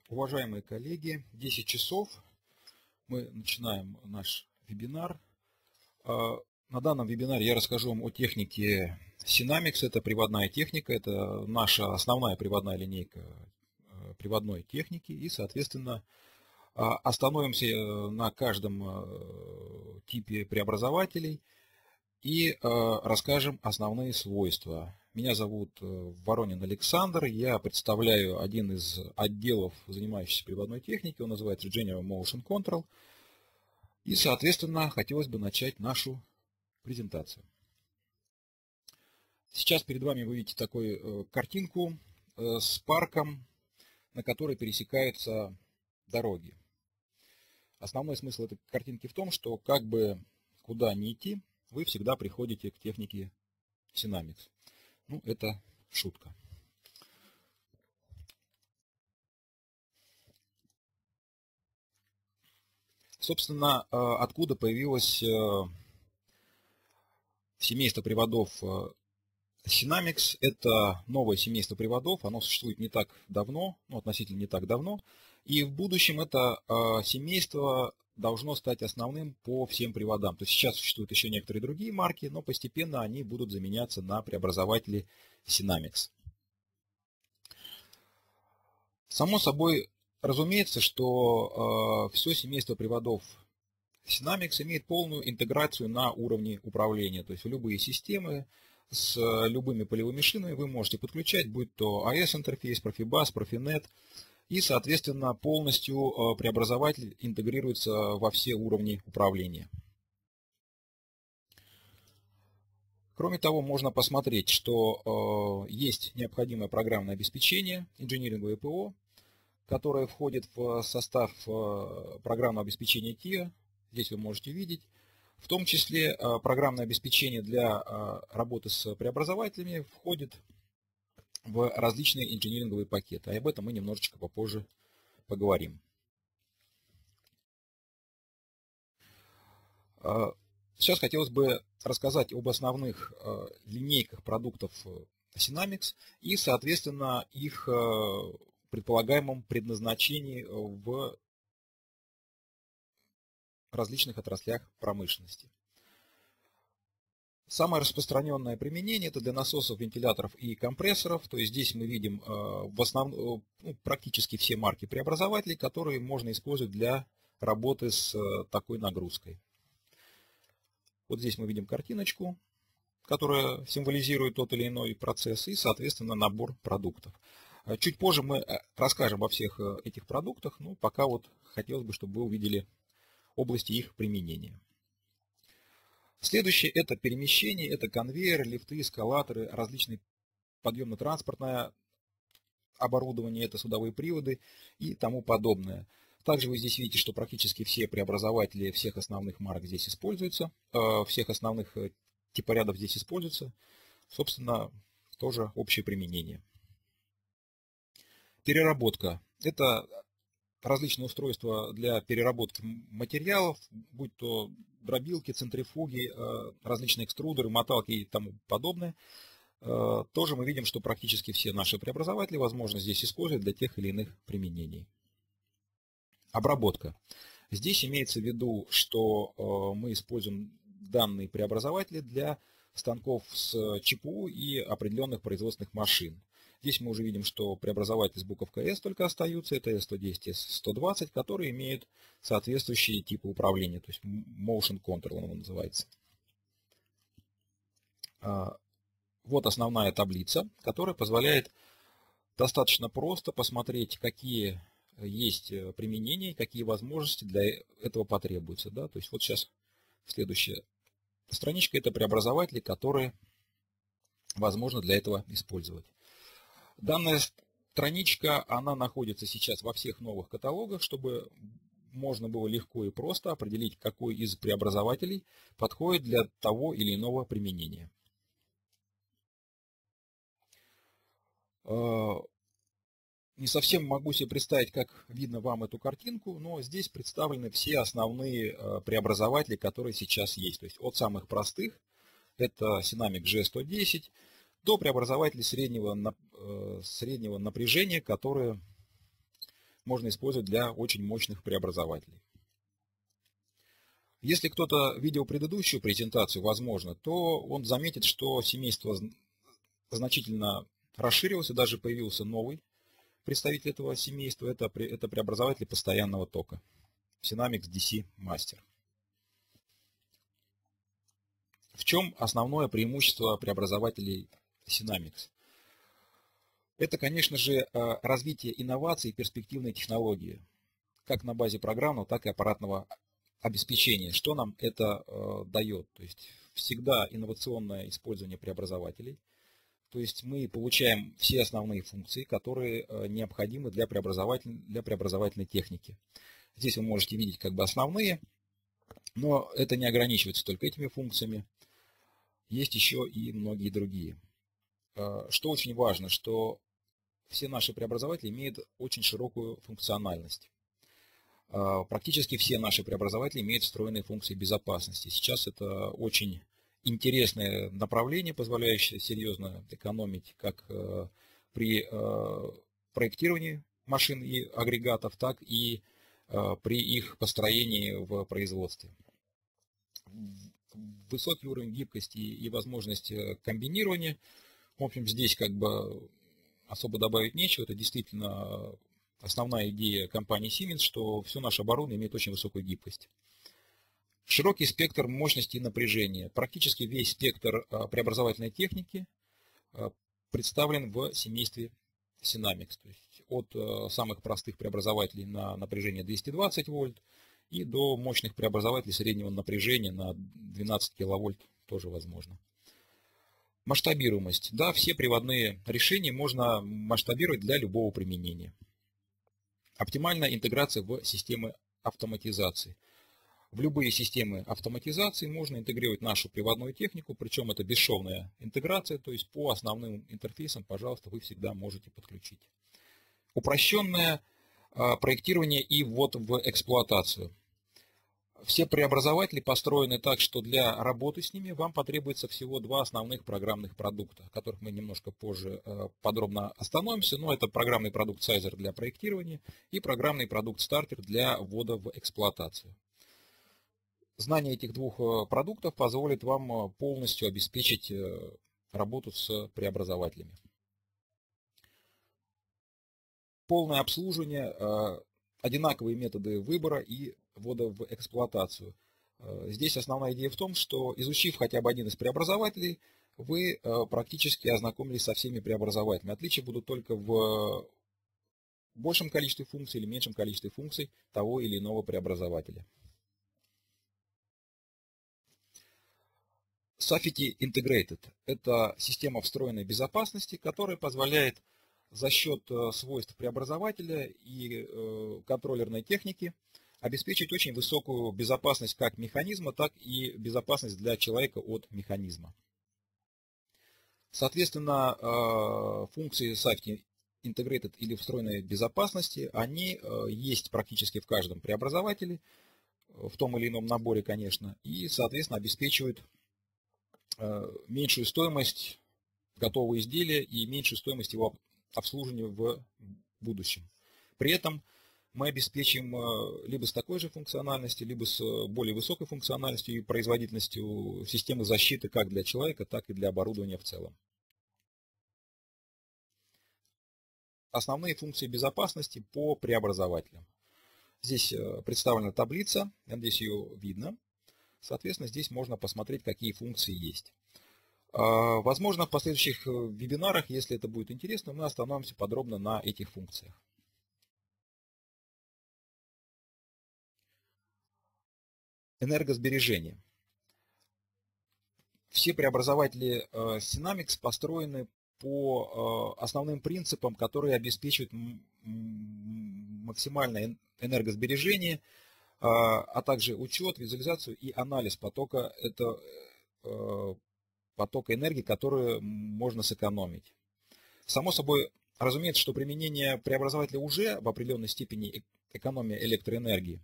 Уважаемые коллеги, 10 часов мы начинаем наш вебинар. На данном вебинаре я расскажу вам о технике Synamics. Это приводная техника, это наша основная приводная линейка приводной техники. И, соответственно, остановимся на каждом типе преобразователей и расскажем основные свойства. Меня зовут Воронин Александр, я представляю один из отделов, занимающихся приводной техникой, он называется General Motion Control. И, соответственно, хотелось бы начать нашу презентацию. Сейчас перед вами вы видите такую картинку с парком, на которой пересекаются дороги. Основной смысл этой картинки в том, что как бы куда ни идти, вы всегда приходите к технике Synamics. Ну, это шутка. Собственно, откуда появилось семейство приводов Synamics? Это новое семейство приводов, оно существует не так давно, относительно не так давно. И в будущем это семейство должно стать основным по всем приводам. То есть сейчас существуют еще некоторые другие марки, но постепенно они будут заменяться на преобразователи Synamics. Само собой разумеется, что все семейство приводов Synamics имеет полную интеграцию на уровне управления. То есть в любые системы с любыми полевыми шинами вы можете подключать, будь то AES-интерфейс, Profibus, Profinet. И, соответственно, полностью преобразователь интегрируется во все уровни управления. Кроме того, можно посмотреть, что есть необходимое программное обеспечение, инжиниринговое ПО, которое входит в состав программного обеспечения TIA. Здесь вы можете видеть. В том числе программное обеспечение для работы с преобразователями входит в различные инжиниринговые пакеты. И об этом мы немножечко попозже поговорим. Сейчас хотелось бы рассказать об основных линейках продуктов Synamics и, соответственно, их предполагаемом предназначении в различных отраслях промышленности. Самое распространенное применение это для насосов, вентиляторов и компрессоров. То есть здесь мы видим в основном практически все марки преобразователей, которые можно использовать для работы с такой нагрузкой. Вот здесь мы видим картиночку, которая символизирует тот или иной процесс и, соответственно, набор продуктов. Чуть позже мы расскажем о всех этих продуктах, но пока вот хотелось бы, чтобы вы увидели области их применения. Следующее это перемещение, это конвейеры, лифты, эскалаторы, различные подъемно-транспортное оборудование, это судовые приводы и тому подобное. Также вы здесь видите, что практически все преобразователи всех основных марок здесь используются, всех основных типорядов здесь используются. Собственно, тоже общее применение. Переработка. Это различные устройства для переработки материалов, будь то дробилки, центрифуги, различные экструдеры, моталки и тому подобное. Тоже мы видим, что практически все наши преобразователи возможно здесь использовать для тех или иных применений. Обработка. Здесь имеется в виду, что мы используем данные преобразователи для станков с ЧПУ и определенных производственных машин. Здесь мы уже видим, что преобразователи с буковкой S только остаются, это S110, S120, которые имеют соответствующие типы управления, то есть Motion Control он называется. Вот основная таблица, которая позволяет достаточно просто посмотреть, какие есть применения, какие возможности для этого потребуются. Да? То есть вот сейчас следующая страничка, это преобразователи, которые возможно для этого использовать. Данная страничка, она находится сейчас во всех новых каталогах, чтобы можно было легко и просто определить, какой из преобразователей подходит для того или иного применения. Не совсем могу себе представить, как видно вам эту картинку, но здесь представлены все основные преобразователи, которые сейчас есть. То есть от самых простых, это Synamics G110, до преобразователей среднего напряжения, которые можно использовать для очень мощных преобразователей. Если кто-то видел предыдущую презентацию, возможно, то он заметит, что семейство значительно расширилось и даже появился новый представитель этого семейства. Это преобразователь постоянного тока Synamics DC Master. В чем основное преимущество преобразователей Synamics? Это, конечно же, развитие инноваций и перспективной технологии, как на базе программного, так и аппаратного обеспечения. Что нам это дает? То есть всегда инновационное использование преобразователей. То есть мы получаем все основные функции, которые необходимы для преобразовательной техники. Здесь вы можете видеть как бы основные, но это не ограничивается только этими функциями. Есть еще и многие другие. Что очень важно, что все наши преобразователи имеют очень широкую функциональность. Практически все наши преобразователи имеют встроенные функции безопасности. Сейчас это очень интересное направление, позволяющее серьезно экономить как при проектировании машин и агрегатов, так и при их построении в производстве. Высокий уровень гибкости и возможность комбинирования. В общем, здесь как бы особо добавить нечего. Это действительно основная идея компании Siemens, что все наше оборудование имеет очень высокую гибкость. Широкий спектр мощности и напряжения. Практически весь спектр преобразовательной техники представлен в семействе Synamics. То есть от самых простых преобразователей на напряжение 220 вольт и до мощных преобразователей среднего напряжения на 12 киловольт тоже возможно. Масштабируемость. Да, все приводные решения можно масштабировать для любого применения. Оптимальная интеграция в системы автоматизации. В любые системы автоматизации можно интегрировать нашу приводную технику, причем это бесшовная интеграция, то есть по основным интерфейсам, пожалуйста, вы всегда можете подключить. Упрощенное проектирование и ввод в эксплуатацию. Все преобразователи построены так, что для работы с ними вам потребуется всего два основных программных продукта, о которых мы немножко позже подробно остановимся. Но это программный продукт Sizer для проектирования и программный продукт Starter для ввода в эксплуатацию. Знание этих двух продуктов позволит вам полностью обеспечить работу с преобразователями. Полное обслуживание, одинаковые методы выбора и ввода в эксплуатацию. Здесь основная идея в том, что изучив хотя бы один из преобразователей, вы практически ознакомились со всеми преобразователями. Отличия будут только в большем количестве функций или меньшем количестве функций того или иного преобразователя. Safety Integrated – это система встроенной безопасности, которая позволяет за счет свойств преобразователя и контроллерной техники обеспечить очень высокую безопасность как механизма, так и безопасность для человека от механизма. Соответственно, функции Safety Integrated или встроенной безопасности, они есть практически в каждом преобразователе, в том или ином наборе, конечно, и, соответственно, обеспечивают меньшую стоимость готового изделия и меньшую стоимость его обслуживания в будущем. При этом мы обеспечим либо с такой же функциональностью, либо с более высокой функциональностью и производительностью системы защиты как для человека, так и для оборудования в целом. Основные функции безопасности по преобразователям. Здесь представлена таблица, я надеюсь, ее видно. Соответственно, здесь можно посмотреть, какие функции есть. Возможно, в последующих вебинарах, если это будет интересно, мы остановимся подробно на этих функциях. Энергосбережение. Все преобразователи Synamics построены по основным принципам, которые обеспечивают максимальное энергосбережение, а также учет, визуализацию и анализ потока энергии, которую можно сэкономить. Само собой, разумеется, что применение преобразователя уже в определенной степени экономия электроэнергии.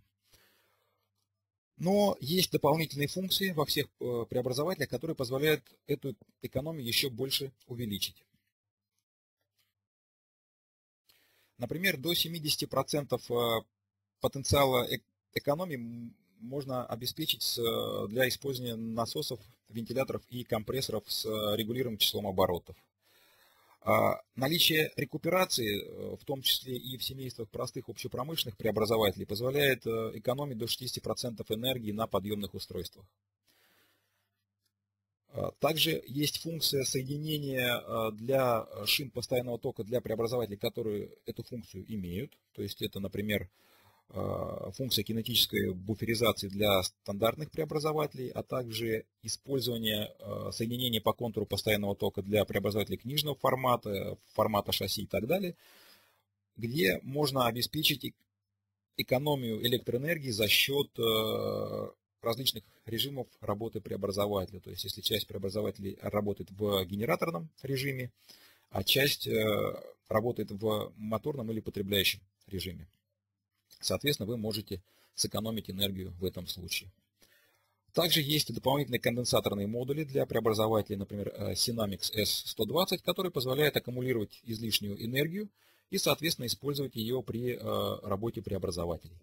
Но есть дополнительные функции во всех преобразователях, которые позволяют эту экономию еще больше увеличить. Например, до 70% потенциала экономии можно обеспечить для использования насосов, вентиляторов и компрессоров с регулируемым числом оборотов. Наличие рекуперации, в том числе и в семействах простых общепромышленных преобразователей, позволяет экономить до 60% энергии на подъемных устройствах. Также есть функция соединения для шин постоянного тока для преобразователей, которые эту функцию имеют. То есть это, например, функция кинетической буферизации для стандартных преобразователей, а также использование соединений по контуру постоянного тока для преобразователей книжного формата шасси и так далее, где можно обеспечить экономию электроэнергии за счет различных режимов работы преобразователя. То есть если часть преобразователей работает в генераторном режиме, а часть работает в моторном или потребляющем режиме. Соответственно, вы можете сэкономить энергию в этом случае. Также есть дополнительные конденсаторные модули для преобразователей, например, Sinamix S120, который позволяет аккумулировать излишнюю энергию и, соответственно, использовать ее при работе преобразователей.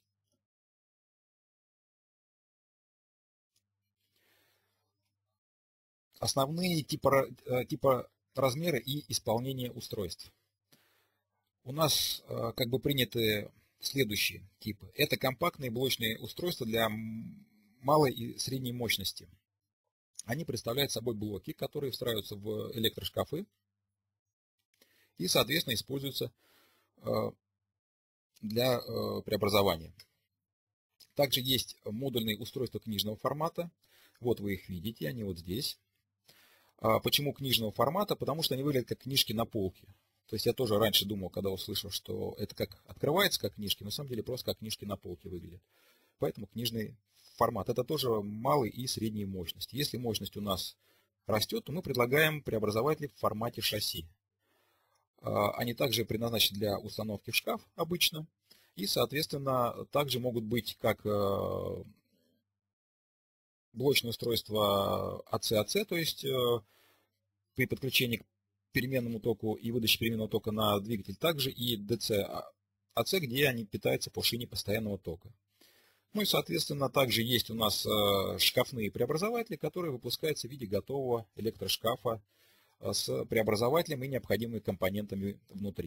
Основные типа размеры и исполнения устройств. У нас как бы приняты следующие типы. Это компактные блочные устройства для малой и средней мощности. Они представляют собой блоки, которые встраиваются в электрошкафы и, соответственно, используются для преобразования. Также есть модульные устройства книжного формата. Вот вы их видите, они вот здесь. Почему книжного формата? Потому что они выглядят как книжки на полке. То есть я тоже раньше думал, когда услышал, что это как открывается как книжки, на самом деле просто как книжки на полке выглядят. Поэтому книжный формат. Это тоже малой и средней мощности. Если мощность у нас растет, то мы предлагаем преобразователи в формате шасси. Они также предназначены для установки в шкаф обычно. И, соответственно, также могут быть как блочное устройство AC-AC, то есть при подключении к переменному току и выдаче переменного тока на двигатель, также и DC-AC, где они питаются по шине постоянного тока. Ну и, соответственно, также есть у нас шкафные преобразователи, которые выпускаются в виде готового электрошкафа с преобразователем и необходимыми компонентами внутри.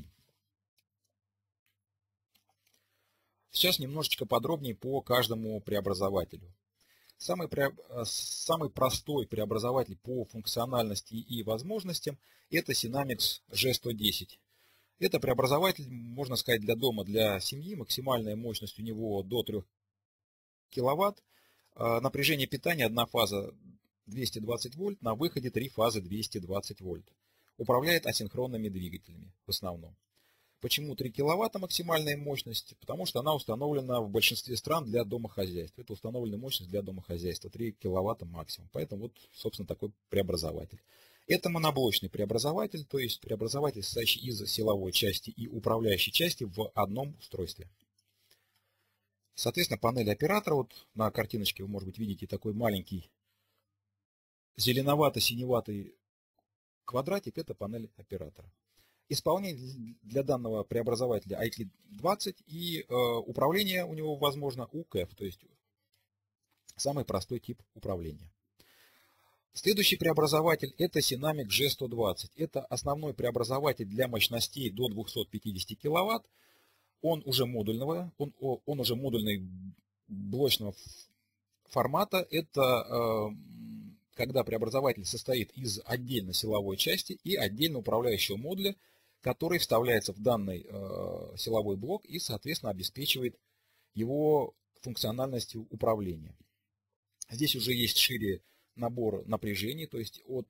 Сейчас немножечко подробнее по каждому преобразователю. Самый простой преобразователь по функциональности и возможностям – это Sinamix G110. Это преобразователь, можно сказать, для дома, для семьи. Максимальная мощность у него до 3 киловатт. Напряжение питания одна фаза 220 вольт, на выходе 3 фазы 220 вольт. Управляет асинхронными двигателями в основном. Почему 3 киловатта максимальная мощность? Потому что она установлена в большинстве стран для домохозяйства. Это установленная мощность для домохозяйства, 3 киловатта максимум. Поэтому вот, собственно, такой преобразователь. Это моноблочный преобразователь, то есть преобразователь, состоящий из силовой части и управляющей части в одном устройстве. Соответственно, панель оператора, вот на картиночке вы, может быть, видите такой маленький зеленовато-синеватый квадратик, это панель оператора. Исполнение для данного преобразователя ITLIT-20 и управление у него возможно UCAF, то есть самый простой тип управления. Следующий преобразователь это Sinamix G120. Это основной преобразователь для мощностей до 250 кВт. Он уже модульный блочного формата. Это когда преобразователь состоит из отдельно силовой части и отдельно управляющего модуля, который вставляется в данный силовой блок и, соответственно, обеспечивает его функциональностью управления. Здесь уже есть шире набор напряжений, то есть от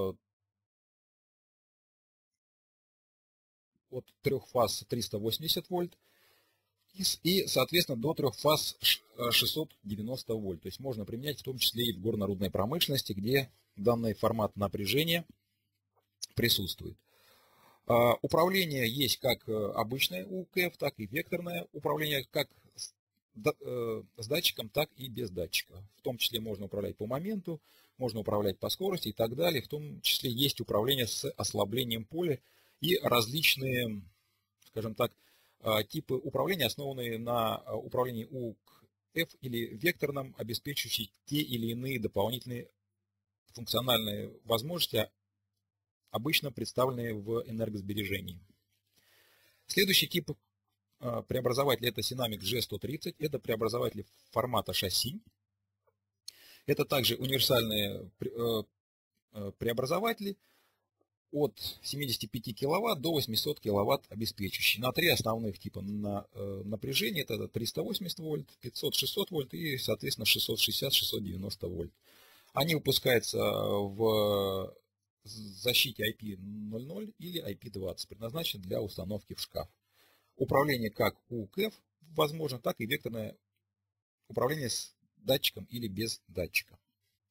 3 фаз 380 вольт и, соответственно, до 3 фаз 690 вольт. То есть можно применять в том числе и в горно-рудной промышленности, где данный формат напряжения присутствует. Управление есть как обычное УКФ, так и векторное управление, как с датчиком, так и без датчика. В том числе можно управлять по моменту, можно управлять по скорости и так далее. В том числе есть управление с ослаблением поля и различные, скажем так, типы управления, основанные на управлении УКФ или векторном, обеспечивающие те или иные дополнительные функциональные возможности, обычно представленные в энергосбережении. Следующий тип преобразователя — это Synamics G130. Это преобразователи формата шасси. Это также универсальные преобразователи от 75 кВт до 800 кВт обеспечивающие на три основных типа напряжения. Это 380 вольт, 500-600 вольт и, соответственно, 660-690 вольт. Они выпускаются в защите IP00 или IP20, предназначены для установки в шкаф. Управление как УКФ возможно, так и векторное управление с датчиком или без датчика.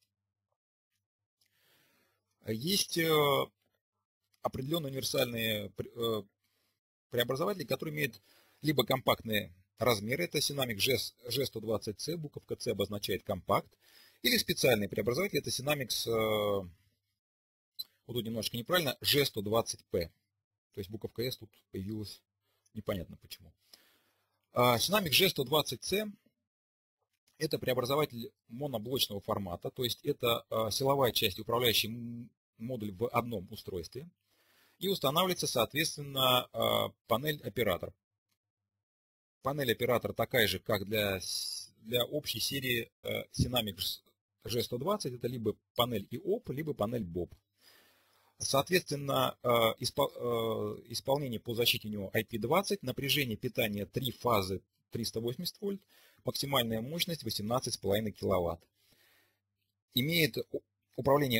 Есть определенные универсальные преобразователи, которые имеют либо компактные размеры, это Synamics G120C, буковка C обозначает компакт, или специальные преобразователи, это Synamics, вот тут немножко неправильно, G120P, то есть буковка S тут появилась непонятно почему. Synamics G120C это преобразователь моноблочного формата, то есть это силовая часть, управляющий модуль в одном устройстве, и устанавливается, соответственно, панель оператор. Панель оператора такая же, как для общей серии Synamics G120, это либо панель IOP, либо панель BOP. Соответственно, исполнение по защите у него IP20, напряжение питания 3 фазы 380 вольт, максимальная мощность 18,5 кВт. Имеет управление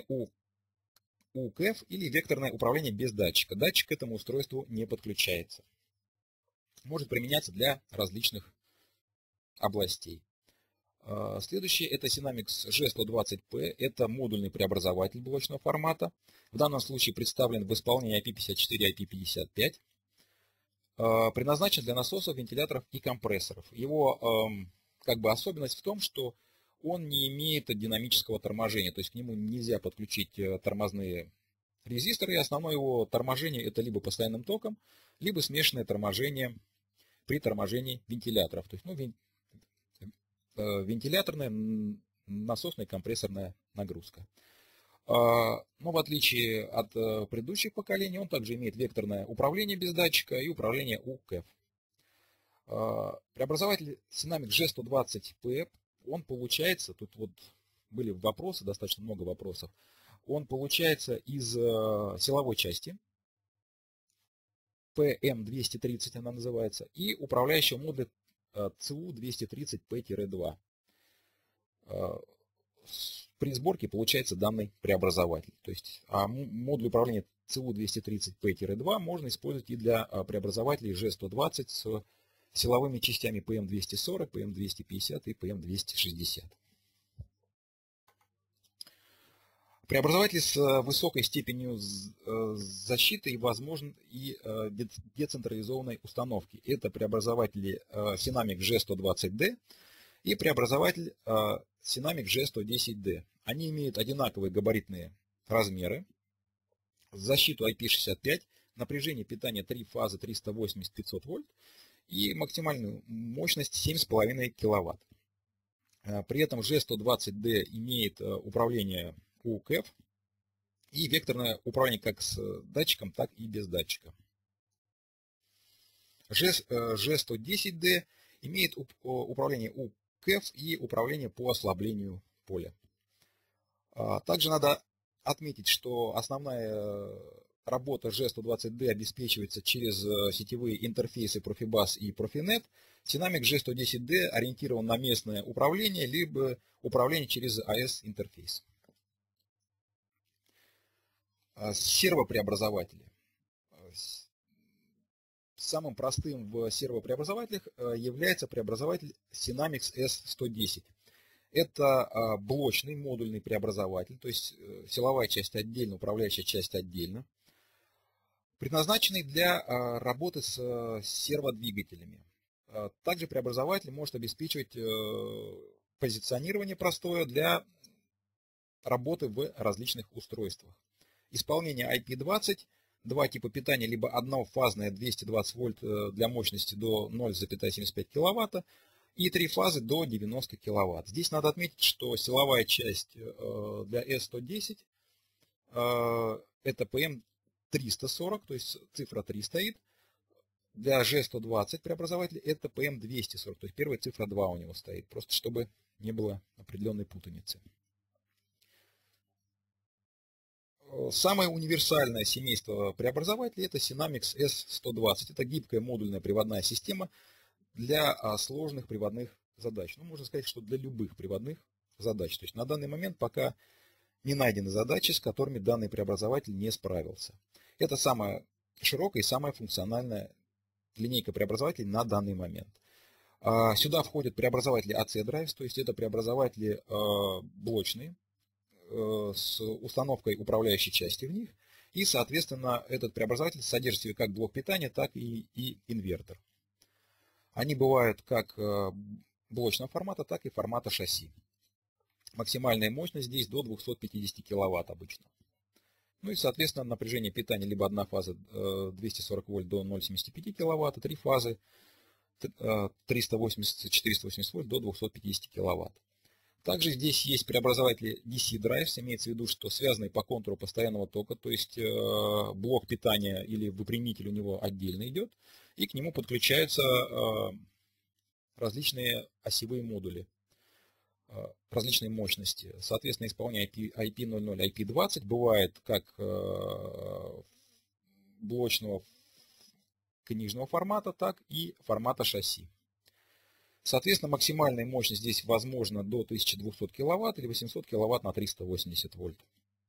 УКФ или векторное управление без датчика. Датчик к этому устройству не подключается. Может применяться для различных областей. Следующий это Synamics G120P. Это модульный преобразователь блочного формата. В данном случае представлен в исполнении IP54 и IP55. Предназначен для насосов, вентиляторов и компрессоров. Его особенность в том, что он не имеет динамического торможения, то есть к нему нельзя подключить тормозные резисторы, и основное его торможение это либо постоянным током, либо смешанное торможение при торможении вентиляторов, то есть вентиляторная, насосная, компрессорная нагрузка. Но в отличие от предыдущих поколений, он также имеет векторное управление без датчика и управление УКФ. Преобразователь Synamics G120P, он получается, тут вот были вопросы, достаточно много вопросов, он получается из силовой части, PM230 она называется, и управляющего модуля CU230P-2. При сборке получается данный преобразователь. То есть модуль управления CU230P-2 можно использовать и для преобразователей G120 с силовыми частями PM240, PM250 и PM260. Преобразователь с высокой степенью защиты и децентрализованной установки. Это преобразователи Synamics G120D и преобразователь Synamics G110D. Они имеют одинаковые габаритные размеры, защиту IP65, напряжение питания 3 фазы 380-500 вольт и максимальную мощность 7,5 кВт. При этом G120D имеет управление УКФ и векторное управление как с датчиком, так и без датчика. G110D имеет управление УКФ и управление по ослаблению поля. Также надо отметить, что основная работа G120D обеспечивается через сетевые интерфейсы Profibus и Profinet. Synamics G110D ориентирован на местное управление, либо управление через AS-интерфейс. Сервопреобразователи. Самым простым в сервопреобразователях является преобразователь Synamics S110. Это блочный модульный преобразователь, то есть силовая часть отдельно, управляющая часть отдельно, предназначенный для работы с серводвигателями. Также преобразователь может обеспечивать позиционирование простое для работы в различных устройствах. Исполнение IP20, два типа питания, либо однофазная 220 вольт для мощности до 0,75 киловатта и три фазы до 90 киловатт. Здесь надо отметить, что силовая часть для S110 это PM340, то есть цифра 3 стоит. Для G120 преобразователя это PM240, то есть первая цифра 2 у него стоит, просто чтобы не было определенной путаницы. Самое универсальное семейство преобразователей это Synamics S120. Это гибкая модульная приводная система для сложных приводных задач. Ну, можно сказать, что для любых приводных задач. То есть на данный момент пока не найдены задачи, с которыми данный преобразователь не справился. Это самая широкая и самая функциональная линейка преобразователей на данный момент. Сюда входят преобразователи AC Drives, то есть это преобразователи блочные, с установкой управляющей части в них. И, соответственно, этот преобразователь содержит в себе как блок питания, так и инвертор. Они бывают как блочного формата, так и формата шасси. Максимальная мощность здесь до 250 киловатт обычно. Ну и, соответственно, напряжение питания либо одна фаза 240 вольт до 0,75 киловатт, три фазы 380-480 вольт до 250 киловатт. Также здесь есть преобразователи DC Drives, имеется в виду, что связанный по контуру постоянного тока, то есть блок питания или выпрямитель у него отдельно идет, и к нему подключаются различные осевые модули, различные мощности. Соответственно, исполнение IP00, IP20 бывает как блочного книжного формата, так и формата шасси. Соответственно, максимальная мощность здесь возможна до 1200 киловатт или 800 киловатт на 380 вольт.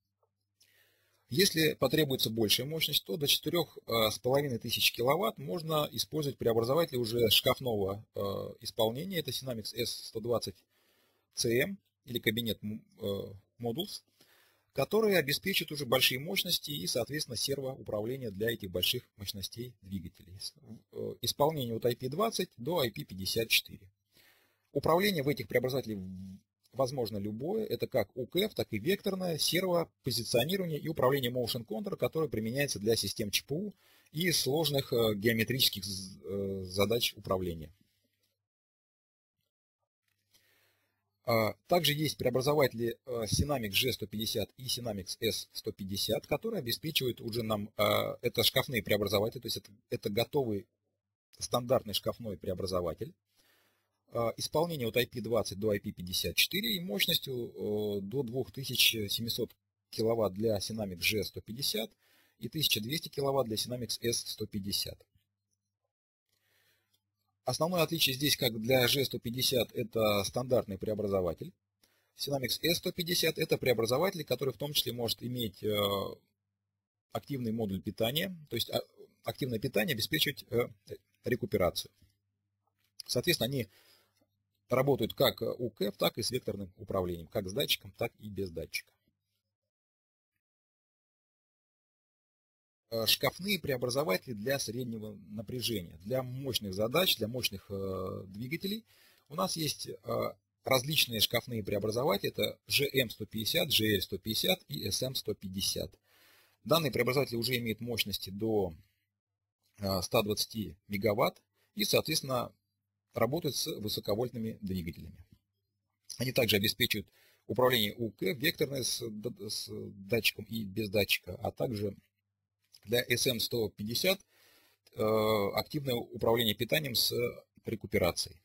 Если потребуется большая мощность, то до 4500 киловатт можно использовать преобразователи уже шкафного исполнения. Это Synamics S120CM или кабинет Modules, которые обеспечат уже большие мощности и, соответственно, сервоуправление для этих больших мощностей двигателей. Исполнение от IP20 до IP54. Управление в этих преобразователях возможно любое. Это как UKF, так и векторное, сервопозиционирование и управление Motion Control, которое применяется для систем ЧПУ и сложных геометрических задач управления. Также есть преобразователи Synamics G150 и Synamics S150, которые обеспечивают уже нам, это шкафные преобразователи, то есть это готовый стандартный шкафной преобразователь. Исполнение от IP20 до IP54 и мощностью до 2700 киловатт для Synamics G150 и 1200 киловатт для Synamics S150. Основное отличие здесь, как для G150, это стандартный преобразователь. Synamics S150 это преобразователь, который в том числе может иметь активный модуль питания, то есть активное питание обеспечивать рекуперацию. Соответственно, они работают как UKF, так и с векторным управлением, как с датчиком, так и без датчика. Шкафные преобразователи для среднего напряжения, для мощных задач, для мощных двигателей. У нас есть различные шкафные преобразователи, это GM150, GL150 и SM150. Данные преобразователи уже имеют мощности до 120 мегаватт и, соответственно, работают с высоковольтными двигателями. Они также обеспечивают управление УК, векторное с датчиком и без датчика, а также для SM150 активное управление питанием с рекуперацией.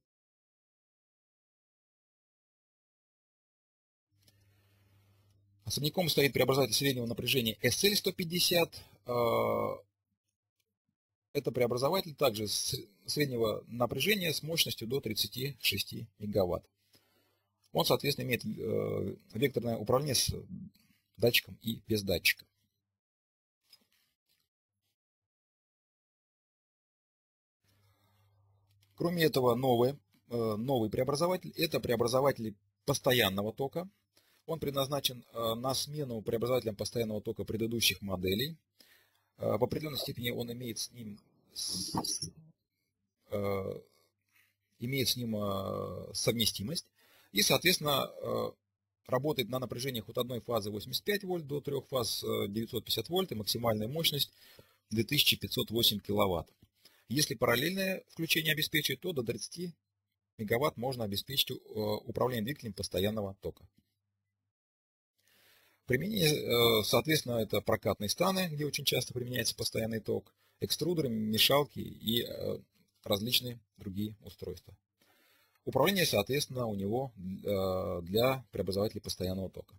Особняком стоит преобразователь среднего напряжения SL150. Это преобразователь также среднего напряжения с мощностью до 36 мегаватт. Он, соответственно, имеет векторное управление с датчиком и без датчика. Кроме этого, новый преобразователь – это преобразователь постоянного тока. Он предназначен на смену преобразователям постоянного тока предыдущих моделей. В определенной степени он имеет с ним совместимость. И, соответственно, работает на напряжениях от одной фазы 85 вольт до 3 фаз 950 вольт и максимальная мощность 2508 киловатт. Если параллельное включение обеспечивает, то до 30 мегаватт можно обеспечить управление двигателем постоянного тока. Применение, соответственно, это прокатные станы, где очень часто применяется постоянный ток, экструдеры, мешалки и различные другие устройства. Управление, соответственно, у него для преобразователей постоянного тока.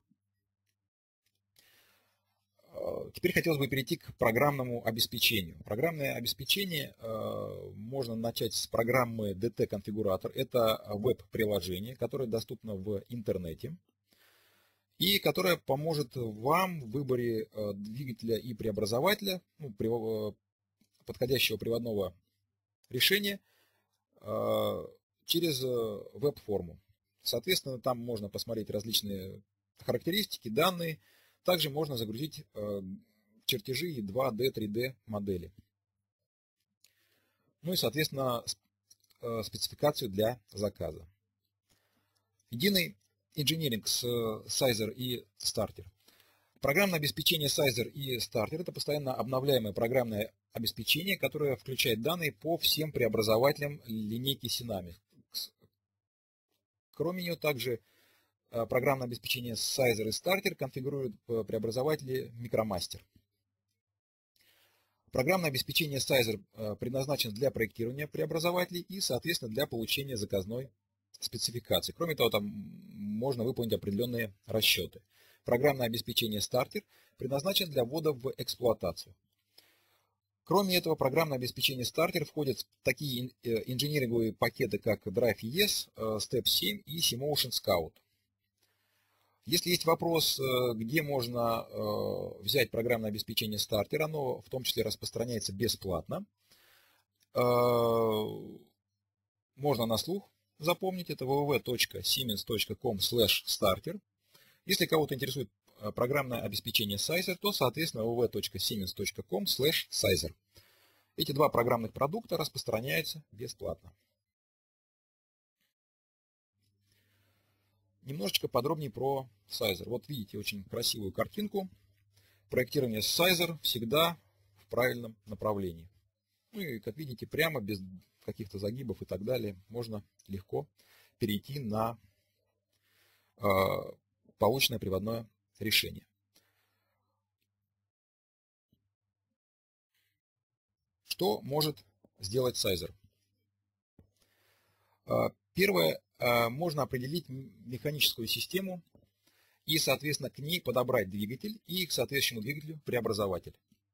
Теперь хотелось бы перейти к программному обеспечению. Программное обеспечение можно начать с программы DT-конфигуратор. Это веб-приложение, которое доступно в интернете и которое поможет вам в выборе двигателя и преобразователя, подходящего приводного решения через веб-форму. Соответственно, там можно посмотреть различные характеристики, данные. Также можно загрузить чертежи и 2D, 3D модели. Ну и, соответственно, спецификацию для заказа. Единый инжиниринг с Sizer и Starter. Программное обеспечение Sizer и Starter – это постоянно обновляемое программное обеспечение, которое включает данные по всем преобразователям линейки Synamics. Кроме нее, также программное обеспечение Sizer и Starter конфигурирует преобразователи Micromaster. Программное обеспечение Sizer предназначено для проектирования преобразователей и, соответственно, для получения заказной спецификации. Кроме того, там можно выполнить определенные расчеты. Программное обеспечение Starter предназначено для ввода в эксплуатацию. Кроме этого, программное обеспечение Starter входит в такие инжиниринговые пакеты, как Drive ES, Step 7 и C-Motion Scout. Если есть вопрос, где можно взять программное обеспечение Starter, оно в том числе распространяется бесплатно. Можно на слух запомнить, это www.siemens.com/starter. Если кого-то интересует программное обеспечение Sizer, то, соответственно, www.siemens.com/Sizer. Эти два программных продукта распространяются бесплатно. Немножечко подробнее про Sizer. Вот видите очень красивую картинку. Проектирование Sizer всегда в правильном направлении. Ну и, как видите, прямо без каких-то загибов и так далее можно легко перейти на полученное приводное решение. Что может сделать Sizer? Первое, можно определить механическую систему и, соответственно, к ней подобрать двигатель и к соответствующему двигателю преобразователь.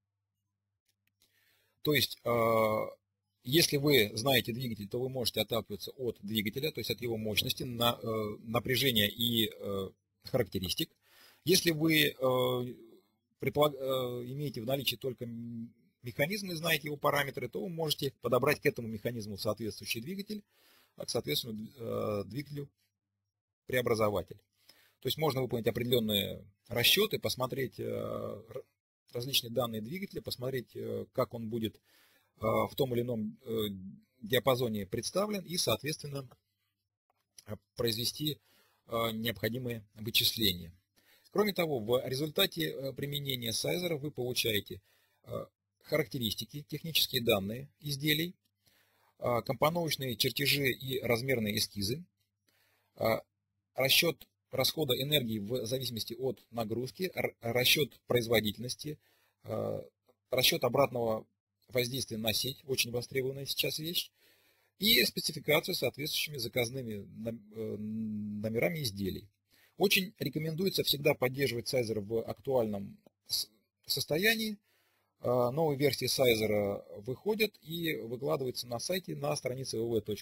То есть, если вы знаете двигатель, то вы можете отталкиваться от двигателя, то есть от его мощности, напряжения и характеристик. Если вы имеете в наличии только механизм и знаете его параметры, то вы можете подобрать к этому механизму соответствующий двигатель, а к соответственному двигателю преобразователь. То есть можно выполнить определенные расчеты, посмотреть различные данные двигателя, посмотреть, как он будет в том или ином диапазоне представлен и, соответственно, произвести необходимые вычисления. Кроме того, в результате применения Sizer вы получаете характеристики, технические данные изделий, компоновочные чертежи и размерные эскизы, расчет расхода энергии в зависимости от нагрузки, расчет производительности, расчет обратного воздействия на сеть, очень востребованная сейчас вещь, и спецификацию соответствующими заказными номерами изделий. Очень рекомендуется всегда поддерживать Sizer в актуальном состоянии. Новые версии Sizer выходят и выкладываются на сайте на странице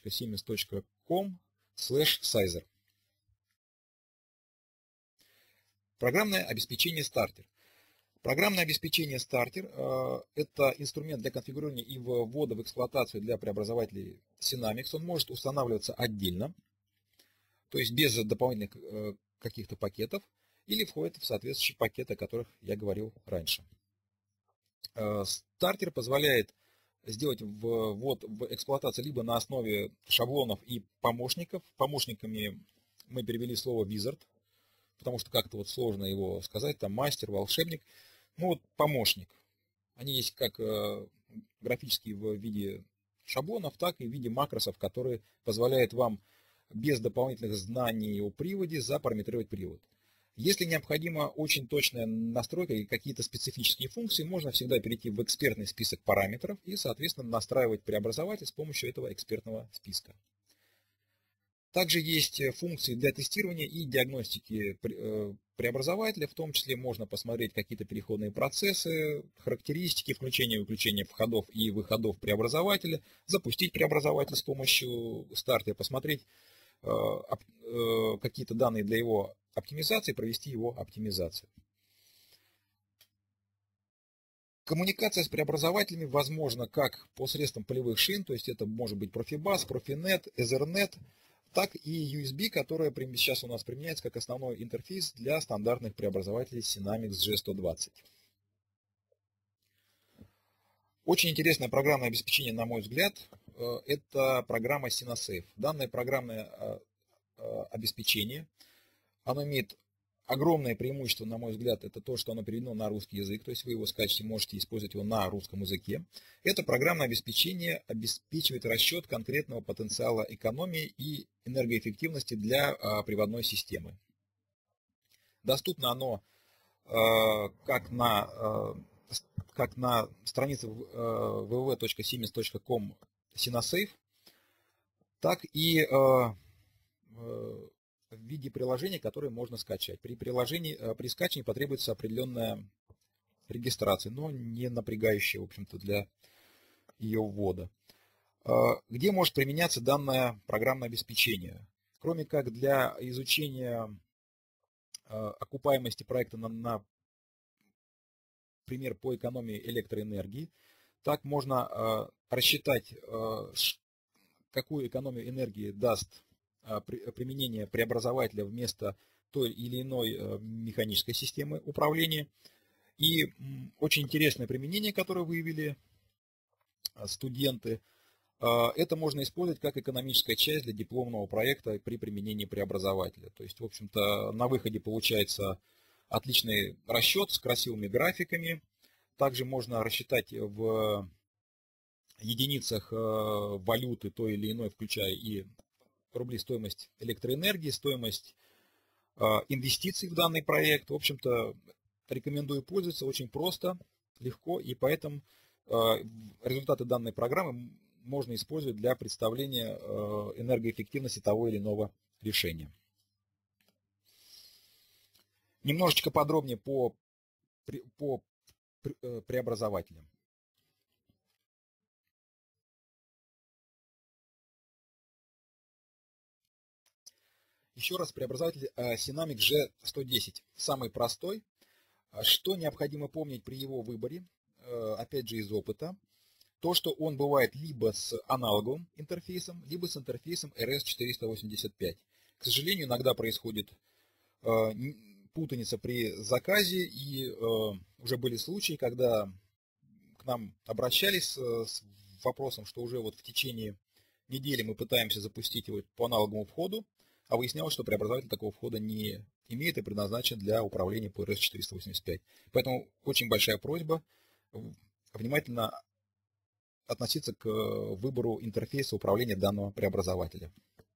www.siemens.com/Sizer. Программное обеспечение Starter. Программное обеспечение Starter – это инструмент для конфигурирования и ввода в эксплуатацию для преобразователей Synamics. Он может устанавливаться отдельно, то есть без дополнительных каких-то пакетов, или входит в соответствующие пакеты, о которых я говорил раньше. Starter позволяет сделать ввод в эксплуатацию либо на основе шаблонов и помощников. Помощниками мы перевели слово Wizard, потому что как-то вот сложно его сказать, там мастер, волшебник, ну вот помощник. Они есть как графические в виде шаблонов, так и в виде макросов, которые позволяют вам без дополнительных знаний о приводе запараметрировать привод. Если необходима очень точная настройка и какие-то специфические функции, можно всегда перейти в экспертный список параметров и, соответственно, настраивать преобразователь с помощью этого экспертного списка. Также есть функции для тестирования и диагностики преобразователя, в том числе можно посмотреть какие-то переходные процессы, характеристики, включение и выключение входов и выходов преобразователя, запустить преобразователь с помощью стартера, посмотреть какие-то данные для его оптимизации, провести его оптимизацию. Коммуникация с преобразователями возможна как посредством полевых шин, то есть это может быть Profibus, Profinet, Ethernet, так и USB, которая сейчас у нас применяется как основной интерфейс для стандартных преобразователей Synamics G120. Очень интересное программное обеспечение, на мой взгляд, это программа SynaSafe. Данное программное обеспечение, оно имеет огромное преимущество, на мой взгляд, это то, что оно переведено на русский язык, то есть вы его скачете, можете использовать его на русском языке. Это программное обеспечение обеспечивает расчет конкретного потенциала экономии и энергоэффективности для приводной системы. Доступно оно как на странице www.siemens.com SynaSafe, так и в виде приложения, которое можно скачать. При скачивании потребуется определенная регистрация, но не напрягающая, в общем-то, для ее ввода. Где может применяться данное программное обеспечение? Кроме как для изучения окупаемости проекта например, по экономии электроэнергии, так можно рассчитать, какую экономию энергии даст применение преобразователя вместо той или иной механической системы управления. И очень интересное применение, которое выявили студенты, это можно использовать как экономическая часть для дипломного проекта при применении преобразователя. То есть, в общем-то, на выходе получается отличный расчет с красивыми графиками. Также можно рассчитать в единицах валюты той или иной, включая и рубли, стоимость электроэнергии, стоимость инвестиций в данный проект. В общем-то, рекомендую пользоваться, очень просто, легко, и поэтому результаты данной программы можно использовать для представления энергоэффективности того или иного решения. Немножечко подробнее по преобразователям. Еще раз, преобразователь Synamics G110, самый простой. Что необходимо помнить при его выборе, опять же из опыта, то, что он бывает либо с аналоговым интерфейсом, либо с интерфейсом RS485. К сожалению, иногда происходит путаница при заказе, и уже были случаи, когда к нам обращались с вопросом, что уже вот в течение недели мы пытаемся запустить его по аналоговому входу, а выяснялось, что преобразователь такого входа не имеет и предназначен для управления по RS485. Поэтому очень большая просьба внимательно относиться к выбору интерфейса управления данного преобразователя.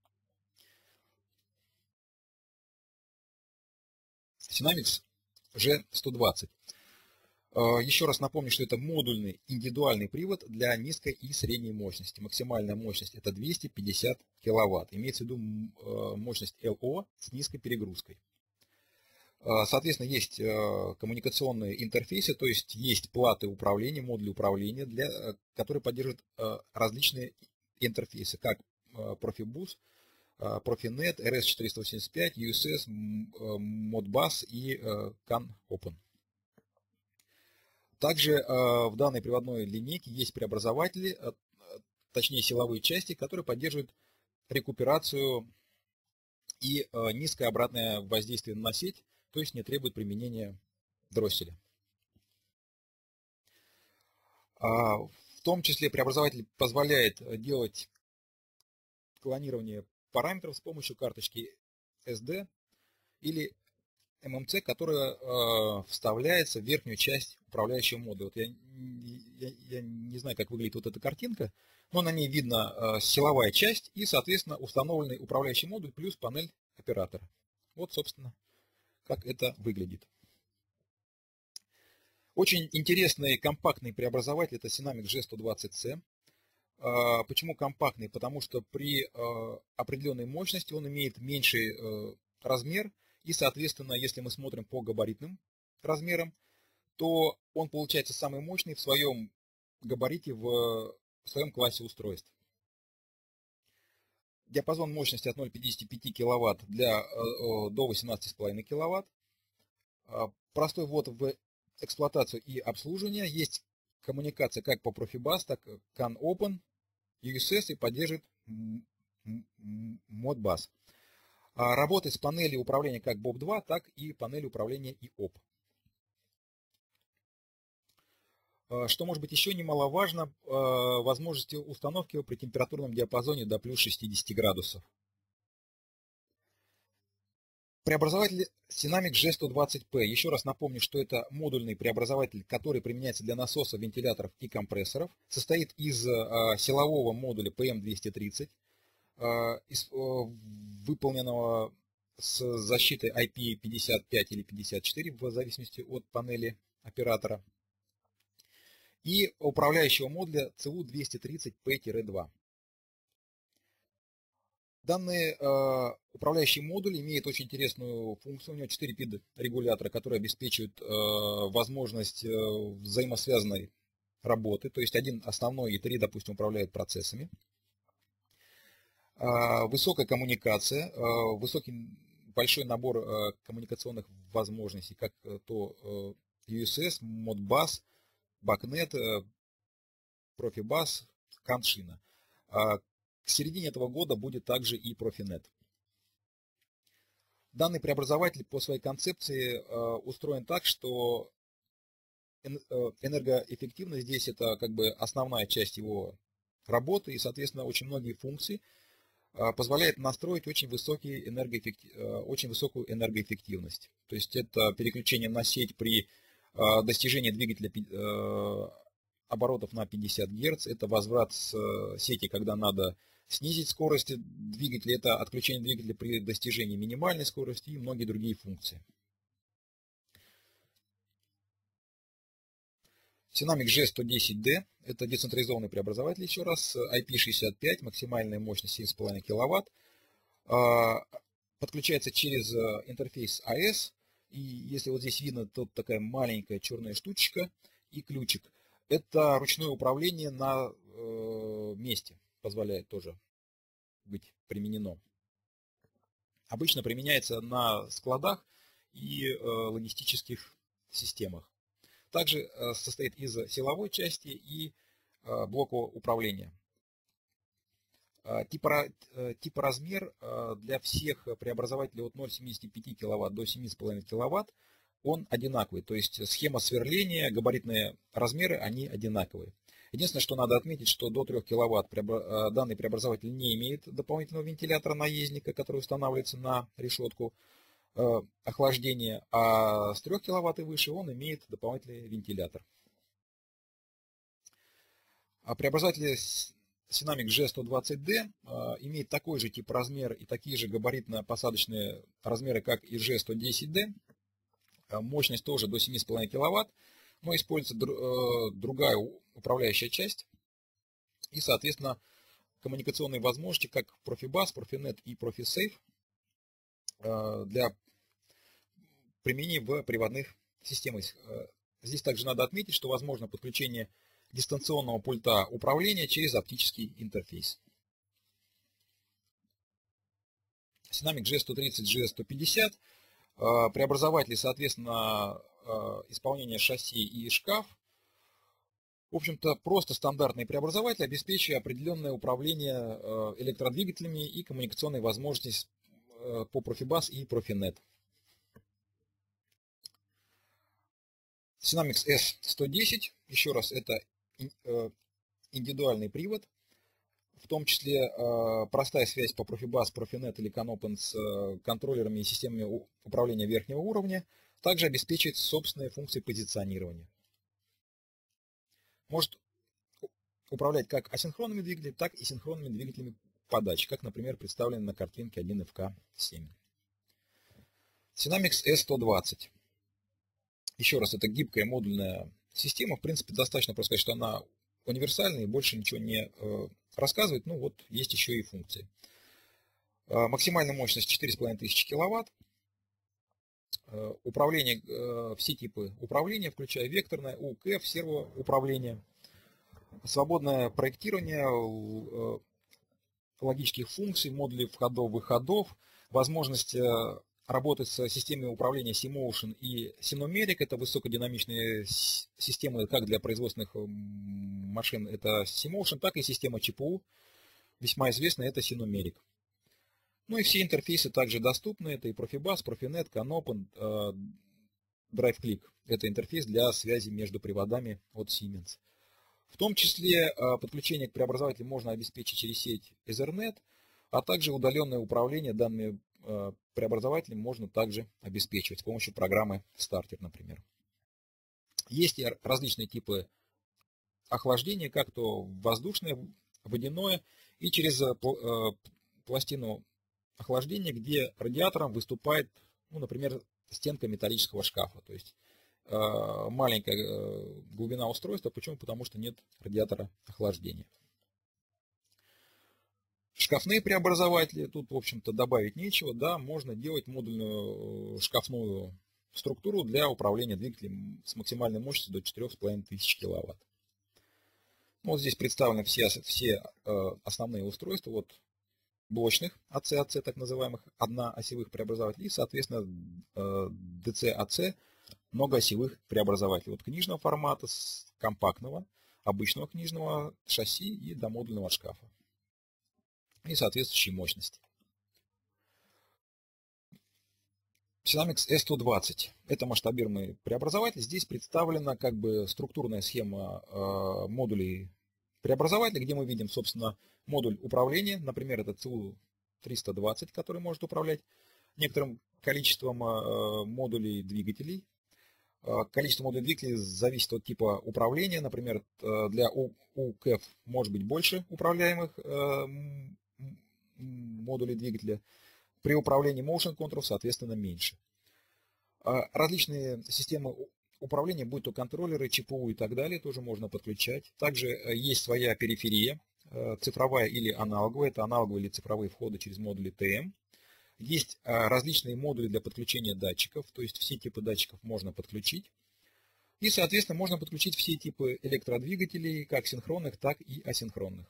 Synamics G120. Еще раз напомню, что это модульный индивидуальный привод для низкой и средней мощности. Максимальная мощность это 250 кВт. Имеется в виду мощность LO с низкой перегрузкой. Соответственно, есть коммуникационные интерфейсы, то есть есть платы управления, модули управления, которые поддерживают различные интерфейсы, как Profibus, Profinet, RS485, USS, Modbus и CAN-Open. Также в данной приводной линейке есть преобразователи, точнее силовые части, которые поддерживают рекуперацию и низкое обратное воздействие на сеть, то есть не требует применения дросселя. В том числе преобразователь позволяет делать клонирование параметров с помощью карточки SD или ММЦ, которая вставляется в верхнюю часть управляющего модуля. Вот я не знаю, как выглядит вот эта картинка, но на ней видно силовая часть и, соответственно, установленный управляющий модуль плюс панель оператора. Вот, собственно, как это выглядит. Очень интересный компактный преобразователь — это Sinamic G120C. Почему компактный? Потому что при определенной мощности он имеет меньший размер, и, соответственно, если мы смотрим по габаритным размерам, то он получается самый мощный в своем габарите, в своем классе устройств. Диапазон мощности от 0,55 кВт до 18,5 кВт. Простой ввод в эксплуатацию и обслуживание. Есть коммуникация как по Profibus, так и CAN Open, USS и поддерживает Modbus. Работает с панелью управления как BOP2, так и панелью управления IOP. Что может быть еще немаловажно, возможности установки при температурном диапазоне до плюс 60 градусов. Преобразователь Sinamic G120P. Еще раз напомню, что это модульный преобразователь, который применяется для насосов, вентиляторов и компрессоров. Состоит из силового модуля PM230, выполненного с защитой IP55 или 54, в зависимости от панели оператора, и управляющего модуля CU230P-2. Данный управляющий модуль имеет очень интересную функцию. У него 4 PID-регулятора, которые обеспечивают возможность взаимосвязанной работы. То есть один основной и 3, допустим, управляют процессами. Высокая коммуникация, большой набор коммуникационных возможностей, как то USS, Modbus, BACnet, Profibus, CAN-шина. К середине этого года будет также и Profinet. Данный преобразователь по своей концепции устроен так, что энергоэффективность здесь это как бы основная часть его работы, и, соответственно, очень многие функции позволяет настроить очень высокую энергоэффективность. То есть это переключение на сеть при достижении двигателя оборотов на 50 Гц, это возврат с сети, когда надо снизить скорость двигателя, это отключение двигателя при достижении минимальной скорости и многие другие функции. Sinamic G110D – это децентрализованный преобразователь, еще раз, IP65, максимальная мощность 7,5 кВт. Подключается через интерфейс AES, и если вот здесь видно, тут такая маленькая черная штучка и ключик. Это ручное управление на месте, позволяет тоже быть применено. Обычно применяется на складах и логистических системах. Также состоит из силовой части и блока управления. Типоразмер для всех преобразователей от 0,75 кВт до 7,5 кВт он одинаковый. То есть схема сверления, габаритные размеры, они одинаковые. Единственное, что надо отметить, что до 3 кВт данный преобразователь не имеет дополнительного вентилятора наездника, который устанавливается на решетку охлаждения, а с 3 кВт и выше он имеет дополнительный вентилятор. Преобразователь Sinamic G120D имеет такой же тип размер и такие же габаритно-посадочные размеры, как и G110D. Мощность тоже до 7,5 кВт, но используется другая управляющая часть и, соответственно, коммуникационные возможности, как Profibus, Profinet и ProfiSafe для применения в приводных системах. Здесь также надо отметить, что возможно подключение дистанционного пульта управления через оптический интерфейс. Sinamic G130, G150. Преобразователи, соответственно, исполнение шасси и шкаф. В общем-то, просто стандартный преобразователь, обеспечивая определенное управление электродвигателями и коммуникационные возможности по Profibus и Profinet. Sinamic S110, еще раз, это индивидуальный привод. в том числе простая связь по Profibus, Profinet или Canopen с контроллерами и системами управления верхнего уровня, также обеспечивает собственные функции позиционирования. Может управлять как асинхронными двигателями, так и синхронными двигателями подачи, как, например, представлено на картинке 1FK7. Synamics S120. Еще раз, это гибкая модульная система. В принципе, достаточно просто сказать, что она универсальная и больше ничего не рассказывает. Ну вот, есть еще и функции. Максимальная мощность 4500 киловатт. Управление, все типы управления, включая векторное, УКФ, сервоуправление. Свободное проектирование логических функций, модулей входов-выходов, возможность работать с системой управления C-Motion и Synomeric. Это высокодинамичные системы как для производственных машин, это C-Motion, так и система ЧПУ. Весьма известная, это Synomeric. Ну и все интерфейсы также доступны. Это и Profibus, Profinet, Canopen, DriveClick. Это интерфейс для связи между приводами от Siemens. В том числе подключение к преобразователю можно обеспечить через сеть Ethernet, а также удаленное управление данными преобразователями можно также обеспечивать с помощью программы Starter, например. Есть и различные типы охлаждения, как то воздушное, водяное и через пластину охлаждения, где радиатором выступает, ну, например, стенка металлического шкафа. То есть маленькая глубина устройства. Почему? Потому что нет радиатора охлаждения. Шкафные преобразователи. Тут, в общем-то, добавить нечего. Да, можно делать модульную шкафную структуру для управления двигателем с максимальной мощностью до 4500 киловатт. Вот здесь представлены все основные устройства. Вот блочных AC-AC, так называемых, одноосевых преобразователей, и, соответственно, DC-AC, многоосевых преобразователей. Вот книжного формата, компактного, обычного книжного, шасси и до модульного шкафа. И соответствующей мощности. Synamics S120. Это масштабируемый преобразователь. Здесь представлена как бы структурная схема модулей преобразователя, где мы видим, собственно, модуль управления. Например, это CU320, который может управлять некоторым количеством модулей двигателей. Количество модулей двигателей зависит от типа управления. Например, для УКФ может быть больше управляемых модулей двигателя. При управлении Motion Control, соответственно, меньше. Различные системы управления, будь то контроллеры, ЧПУ и так далее, тоже можно подключать. Также есть своя периферия, цифровая или аналоговая. Это аналоговые или цифровые входы через модули ТМ. Есть различные модули для подключения датчиков, то есть все типы датчиков можно подключить. И, соответственно, можно подключить все типы электродвигателей, как синхронных, так и асинхронных.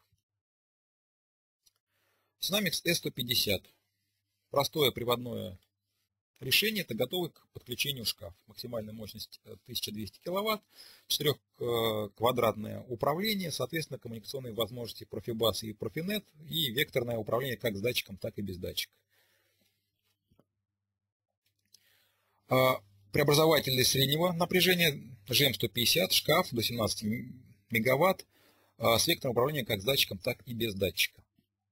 Synamics S150. Простое приводное решение, это готовый к подключению шкаф. Максимальная мощность 1200 кВт, 4-квадратное управление, соответственно, коммуникационные возможности Profibus и Profinet, и векторное управление как с датчиком, так и без датчика. Преобразователь для среднего напряжения GM150, шкаф до 17 МВт, с векторным управлением как с датчиком, так и без датчика.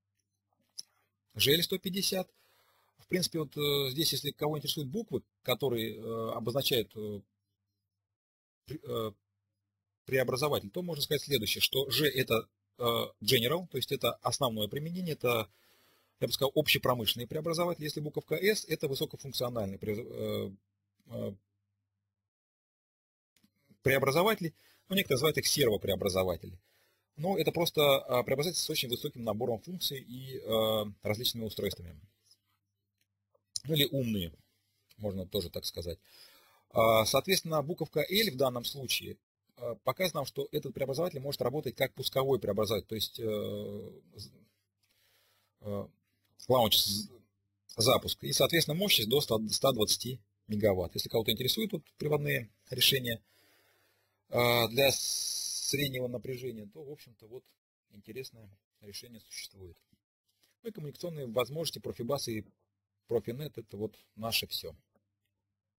GL150. В принципе, вот здесь, если кого интересуют буквы, которые обозначают преобразователь, то можно сказать следующее, что G это General, то есть это основное применение, это, я бы сказал, общепромышленный преобразователь. Если буковка S, это высокофункциональный преобразователь, ну, некоторые называют их сервопреобразователи. Но это просто преобразователь с очень высоким набором функций и различными устройствами. Ну или умные, можно тоже так сказать. Соответственно, буковка L в данном случае показывает нам, что этот преобразователь может работать как пусковой преобразователь, то есть лаунч запуск. И, соответственно, мощность до 120 МВт. Если кого-то интересуют вот приводные решения для среднего напряжения, то, в общем-то, вот интересное решение существует. Ну и коммуникационные возможности Profibus и Profinet – это вот наше все.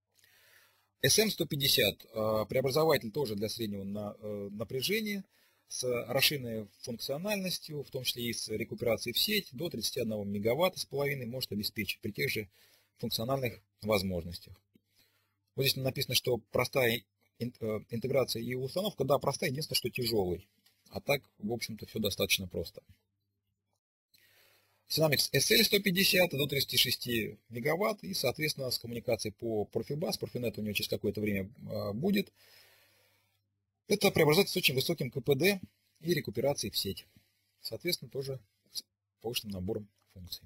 SM150 преобразователь тоже для среднего напряжения с расширенной функциональностью, в том числе и с рекуперацией в сеть, до 31 мегаватта с половиной может обеспечить при тех же функциональных возможностях. Вот здесь написано, что простая интеграция и установка. Да, простая, единственное, что тяжелый. А так, в общем-то, все достаточно просто. Synamics SL 150 до 36 мегаватт и, соответственно, с коммуникацией по Profibus. Profinet у него через какое-то время будет. Это преобразователь с очень высоким КПД и рекуперацией в сеть. Соответственно, тоже с повышенным набором функций.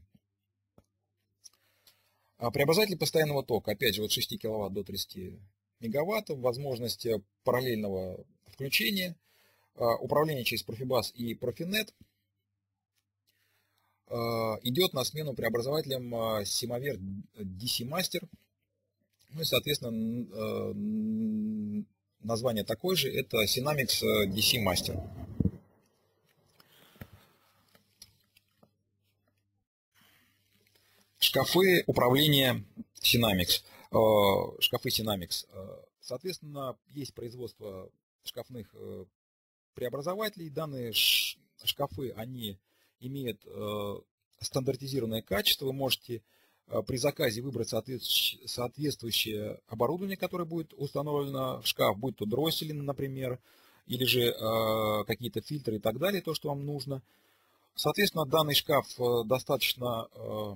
Преобразователь постоянного тока. Опять же, от 6 кВт до 30 мегаватт. Возможность параллельного включения. Управление через Profibus и Profinet. Идет на смену преобразователям Simover DC Master. Ну и, соответственно, название такое же, это Synamics DC Master. Шкафы управления Synamics. Шкафы Synamics. Соответственно, есть производство шкафных преобразователей. Данные шкафы, они имеют стандартизированное качество. Вы можете при заказе выбрать соответствующее оборудование, которое будет установлено в шкаф, будь то дроссель, например, или же какие-то фильтры и так далее, то, что вам нужно. Соответственно, данный шкаф достаточно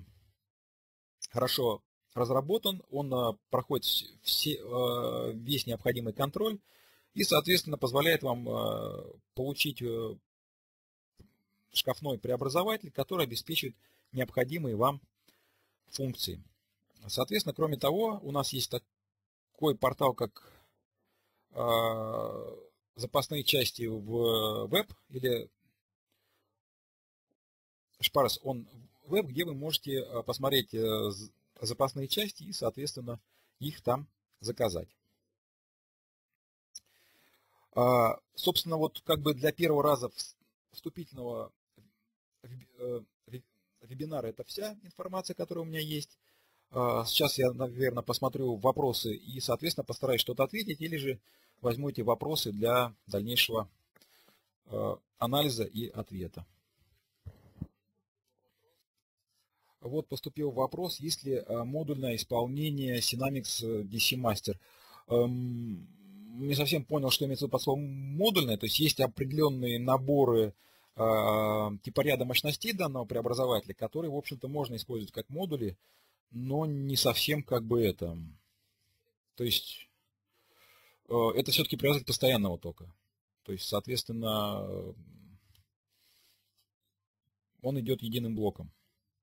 хорошо разработан, он проходит весь необходимый контроль и, соответственно, позволяет вам получить шкафной преобразователь, который обеспечивает необходимые вам функции. Соответственно, кроме того, у нас есть такой портал, как запасные части в веб или Шпарс он веб, где вы можете посмотреть запасные части и, соответственно, их там заказать. Собственно, вот как бы для первого раза вступительного вебинара это вся информация, которая у меня есть. Сейчас я, наверное, посмотрю вопросы и, соответственно, постараюсь что-то ответить, или же возьму эти вопросы для дальнейшего анализа и ответа. Вот поступил вопрос, есть ли модульное исполнение Synamics DC Master. Не совсем понял, что имеется под словом модульное, то есть есть определенные наборы типа ряда мощностей данного преобразователя, которые, в общем-то, можно использовать как модули, но не совсем как бы это. То есть это все-таки преобразователь постоянного тока. То есть, соответственно, он идет единым блоком.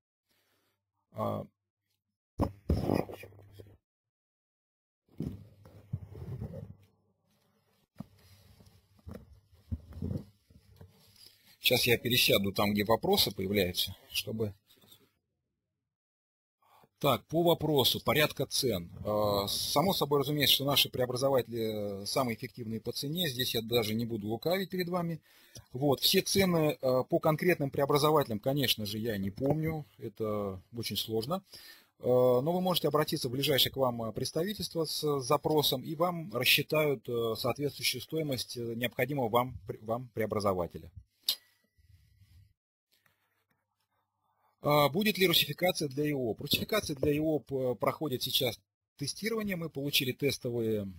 Сейчас я пересяду там, где вопросы появляются, чтобы... Так, по вопросу порядка цен. Само собой разумеется, что наши преобразователи самые эффективные по цене. Здесь я даже не буду лукавить перед вами. Вот, все цены по конкретным преобразователям, конечно же, я не помню. Это очень сложно. Но вы можете обратиться в ближайшее к вам представительство с запросом, и вам рассчитают соответствующую стоимость необходимого вам преобразователя. Будет ли русификация для ИОП? Русификация для ИОП проходит сейчас тестирование. Мы получили тестовый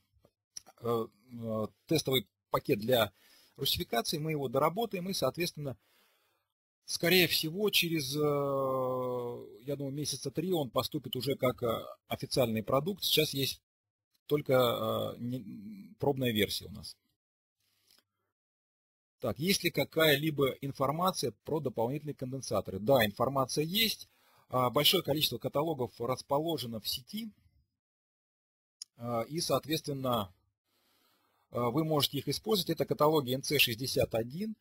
пакет для русификации. Мы его доработаем и, соответственно, скорее всего, через, я думаю, месяца 3 он поступит уже как официальный продукт. Сейчас есть только пробная версия у нас. Так, есть ли какая-либо информация про дополнительные конденсаторы? Да, информация есть. Большое количество каталогов расположено в сети. И, соответственно, вы можете их использовать. Это каталоги NC61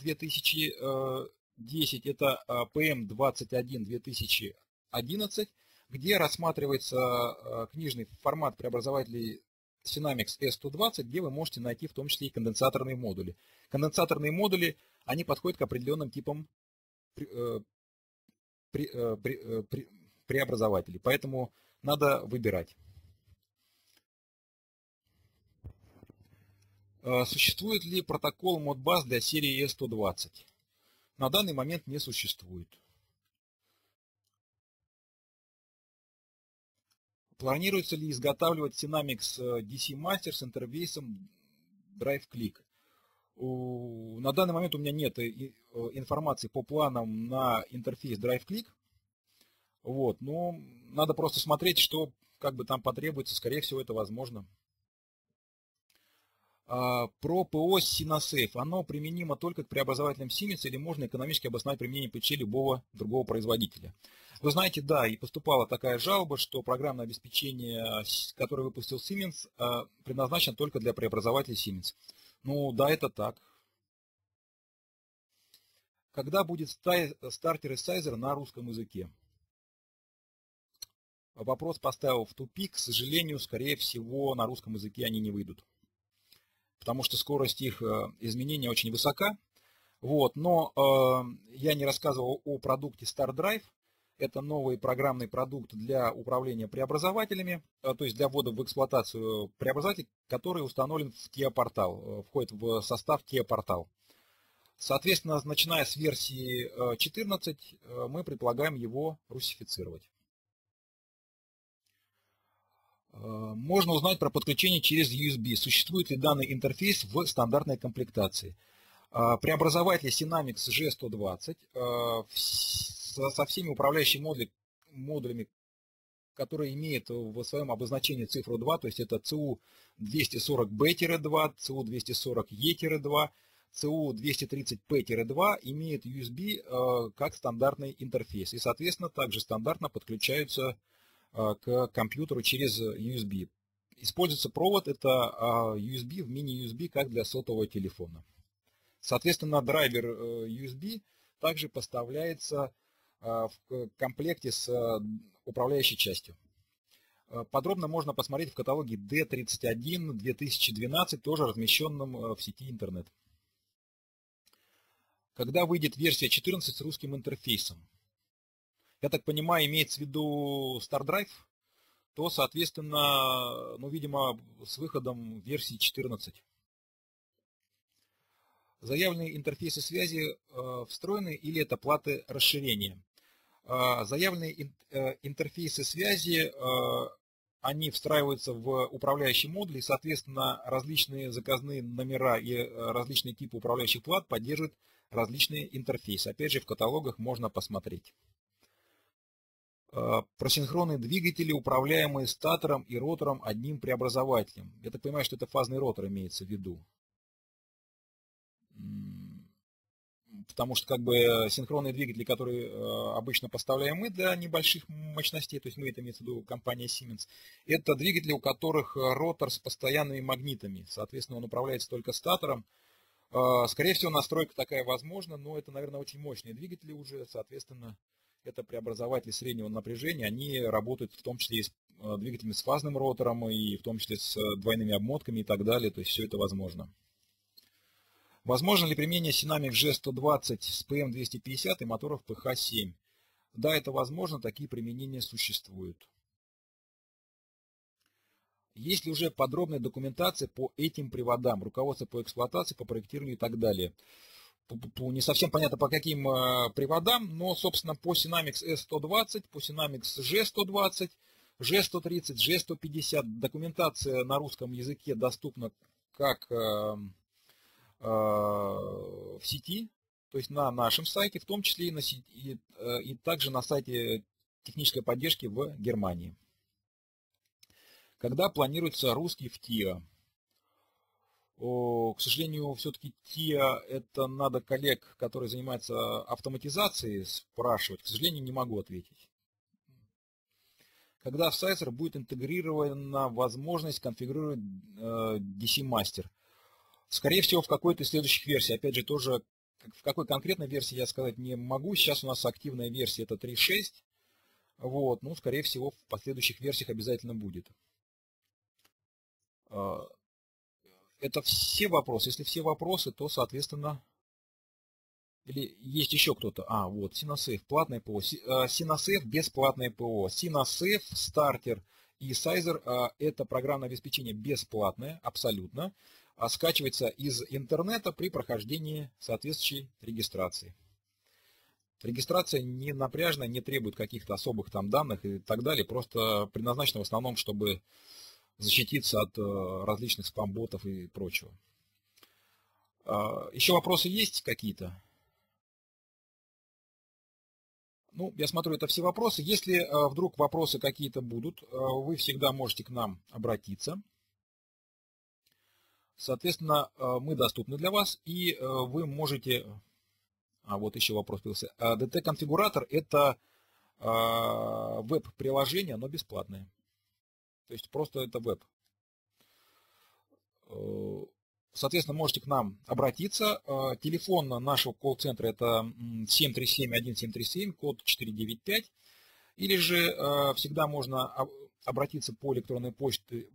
2010, это PM21 2011, где рассматривается книжный формат преобразователей Synamics S120, где вы можете найти в том числе и конденсаторные модули. Конденсаторные модули, они подходят к определенным типам преобразователей, поэтому надо выбирать. Существует ли протокол Modbus для серии E120? На данный момент не существует. Планируется ли изготавливать Synamics DC Master с интерфейсом DriveClick? На данный момент у меня нет информации по планам на интерфейс DriveClick. Вот, но надо просто смотреть, что как бы там потребуется. Скорее всего, это возможно. Про ПО SynaSafe. Оно применимо только к преобразователям Siemens или можно экономически обосновать применение ПЧ любого другого производителя? Вы знаете, да, и поступала такая жалоба, что программное обеспечение, которое выпустил Siemens, предназначено только для преобразователей Siemens. Ну да, это так. Когда будет стартер и сайзер на русском языке? Вопрос поставил в тупик. К сожалению, скорее всего, на русском языке они не выйдут. Потому что скорость их изменения очень высока. Вот, но я не рассказывал о продукте StarDrive. Это новый программный продукт для управления преобразователями, то есть для ввода в эксплуатацию преобразователь, который установлен в TIA Portal, входит в состав TIA Portal. Соответственно, начиная с версии 14, мы предполагаем его русифицировать. Можно узнать про подключение через USB. Существует ли данный интерфейс в стандартной комплектации? Преобразователь Synamics G120 со всеми управляющими модулями, которые имеют в своем обозначении цифру 2, то есть это CU240B-2, CU240E-2, CU230P-2, имеет USB как стандартный интерфейс. И, соответственно, также стандартно подключаются к компьютеру через USB. Используется провод, это USB в мини-USB, как для сотового телефона. Соответственно, драйвер USB также поставляется в комплекте с управляющей частью. Подробно можно посмотреть в каталоге D31 2012, тоже размещенном в сети интернет. Когда выйдет версия 14 с русским интерфейсом? Я так понимаю, имеется в виду StarDrive, то, соответственно, ну, видимо, с выходом версии 14. Заявленные интерфейсы связи встроены или это платы расширения? Заявленные интерфейсы связи, они встраиваются в управляющий модуль, и, соответственно, различные заказные номера и различные типы управляющих плат поддерживают различные интерфейсы. Опять же, в каталогах можно посмотреть. Просинхронные двигатели, управляемые статором и ротором одним преобразователем. Я так понимаю, что это фазный ротор имеется в виду. Потому что как бы синхронные двигатели, которые обычно поставляем мы для небольших мощностей, то есть мы, это имеется в виду компания Siemens, это двигатели, у которых ротор с постоянными магнитами. Соответственно, он управляется только статором. Скорее всего, настройка такая возможна, но это, наверное, очень мощные двигатели уже. Соответственно, это преобразователи среднего напряжения. Они работают в том числе и с двигателями с фазным ротором, и в том числе с двойными обмотками и так далее. То есть все это возможно. Возможно ли применение Synamics G120 с PM250 и моторов PH7? Да, это возможно, такие применения существуют. Есть ли уже подробная документация по этим приводам, руководство по эксплуатации, по проектированию и так далее? Не совсем понятно, по каким приводам, но, собственно, по Synamics S120, по Synamics G120, G130, G150 документация на русском языке доступна как в сети, то есть на нашем сайте, в том числе и также на сайте технической поддержки в Германии. Когда планируется русский в TIA? К сожалению, все-таки TIA это надо коллег, которые занимаются автоматизацией, спрашивать. К сожалению, не могу ответить. Когда в Sizer будет интегрирована возможность конфигурировать DC Master? Скорее всего, в какой-то из следующих версий. Опять же, тоже в какой конкретной версии я сказать не могу. Сейчас у нас активная версия это 3.6. Вот, ну, скорее всего, в последующих версиях обязательно будет. Это все вопросы. Если все вопросы, то, соответственно, или есть еще кто-то. Вот, SynaSafe, платное ПО. SynaSafe, бесплатное ПО. SynaSafe, стартер и Sizer – это программное обеспечение бесплатное, абсолютно. скачивается из интернета при прохождении соответствующей регистрации. Регистрация не напряжная, не требует каких-то особых там данных и так далее, просто предназначена в основном, чтобы защититься от различных спам-ботов и прочего. Еще вопросы есть какие-то? Ну, я смотрю, это все вопросы. Если вдруг вопросы какие-то будут, вы всегда можете к нам обратиться. Соответственно, мы доступны для вас, и вы можете... вот еще вопрос появился. DT-конфигуратор – это веб-приложение, но бесплатное. То есть просто это веб. Соответственно, можете к нам обратиться. Телефон нашего колл-центра это 737-1737, код 495. Или же всегда можно обратиться по электронной почте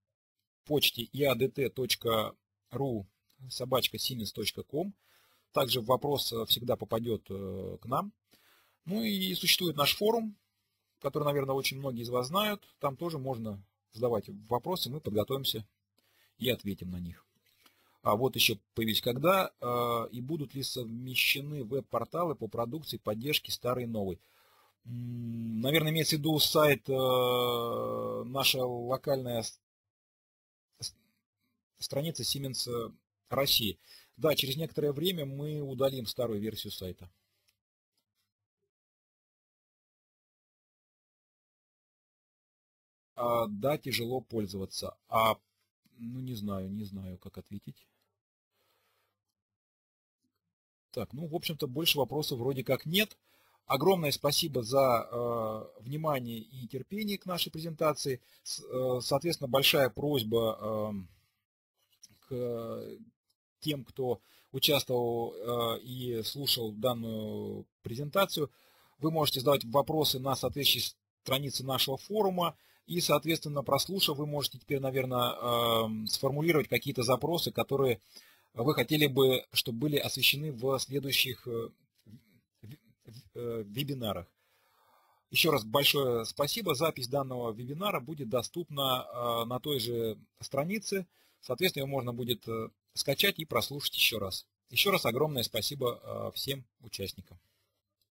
iadt.ru@siemens.com. Также вопрос всегда попадет к нам. Ну и существует наш форум, который, наверное, очень многие из вас знают. Там тоже можно задавать вопросы, мы подготовимся и ответим на них. Вот еще появились когда и будут ли совмещены веб-порталы по продукции поддержки старой и новой. Наверное, имеется в виду сайт, наша локальная страница Siemens России. Да, через некоторое время мы удалим старую версию сайта. Да, тяжело пользоваться. Ну, не знаю, как ответить. Так, ну, в общем-то, больше вопросов вроде как нет. Огромное спасибо за внимание и терпение к нашей презентации. Соответственно, большая просьба к тем, кто участвовал и слушал данную презентацию. Вы можете задавать вопросы на соответствующей странице нашего форума. И, соответственно, прослушав, вы можете теперь, наверное, сформулировать какие-то запросы, которые вы хотели бы, чтобы были освещены в следующих вебинарах. Еще раз большое спасибо. Запись данного вебинара будет доступна на той же странице. Соответственно, ее можно будет скачать и прослушать еще раз. Еще раз огромное спасибо всем участникам.